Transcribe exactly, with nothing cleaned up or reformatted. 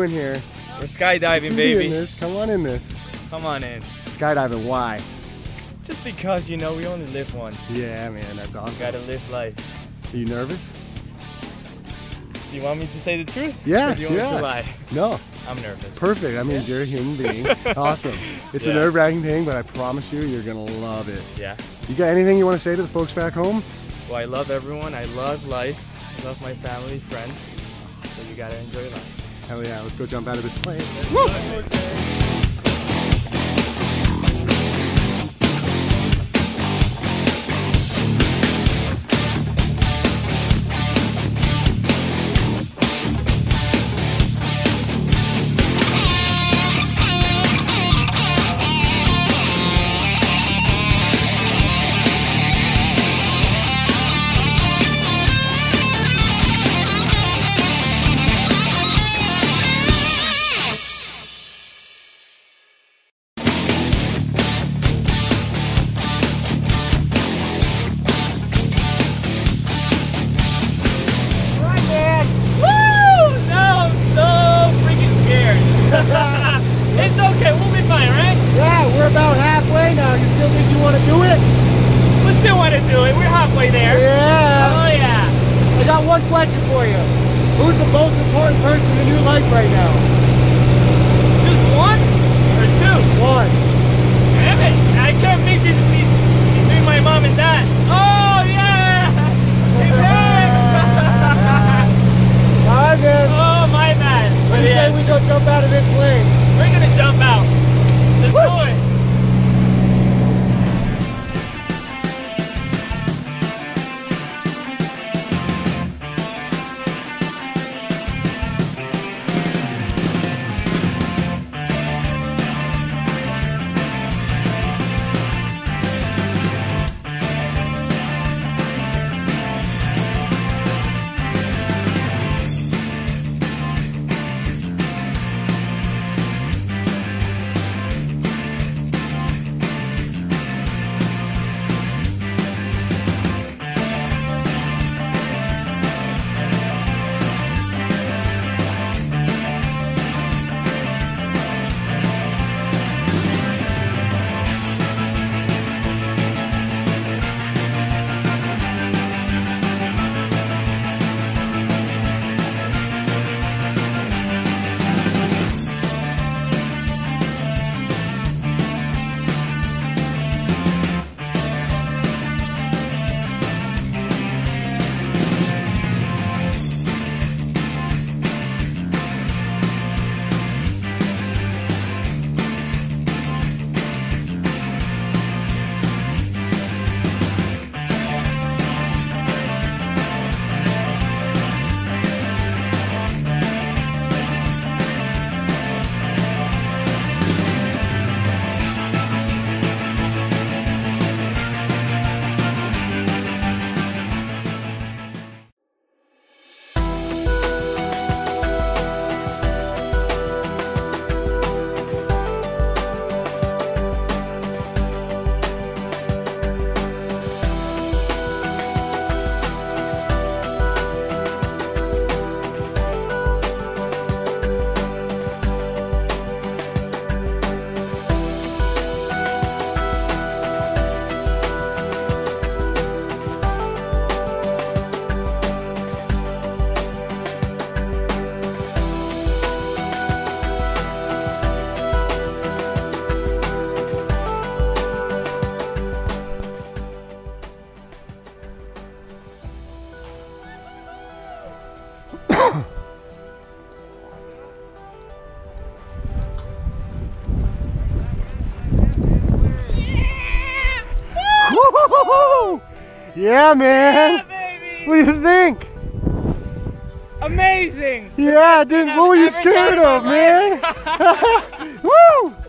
doing here? We're skydiving, Be baby. in this. Come on in this. Come on in. Skydiving, why? Just because, you know, we only live once. Yeah, man, that's awesome. Gotta live life. Are you nervous? Do you want me to say the truth? Yeah, Or do you want yeah. me to lie? No. I'm nervous. Perfect. I mean, you're a human being. Awesome. It's Yeah. a nerve-wracking thing, but I promise you, you're gonna love it. Yeah. You got anything you want to say to the folks back home? Well, I love everyone. I love life. I love my family, friends. So you gotta enjoy life. Hell yeah, let's go jump out of this plane. It's okay, we'll be fine, right? Yeah, we're about halfway now. You still think you want to do it? We still want to do it. We're halfway there. Yeah. Oh, yeah. I got one question for you. Who's the most important person in your life right now? Just one or two? One. Damn it. I can't make it between my mom and dad. Oh, yeah. All right, man. Oh, my bad. What do you Yes. say we go jump out of this plane? We're going to jump out. Let's do it. Yeah, man. Yeah, baby. What do you think? Amazing. Yeah, dude. What were you scared of, man? Woo!